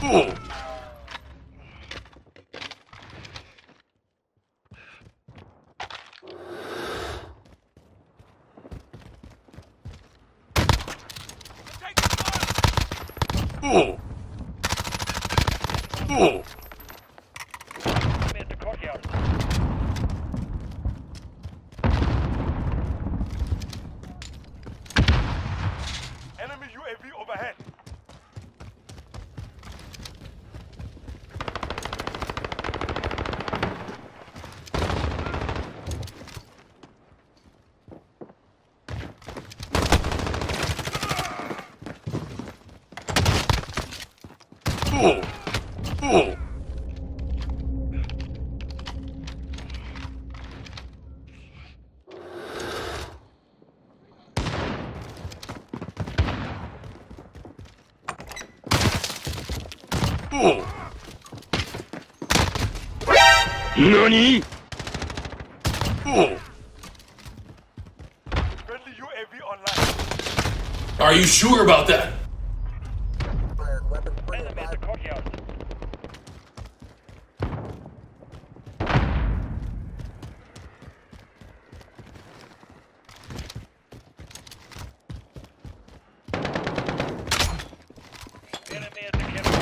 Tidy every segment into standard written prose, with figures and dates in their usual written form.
Enemy UAV overhead. NANI?! Friendly UAV online. Are you sure about that? Enemy in the courtyard. Enemy at the camera.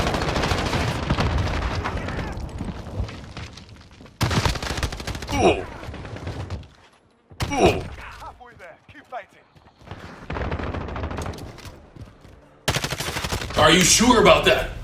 Halfway there. Keep fighting. Are you sure about that?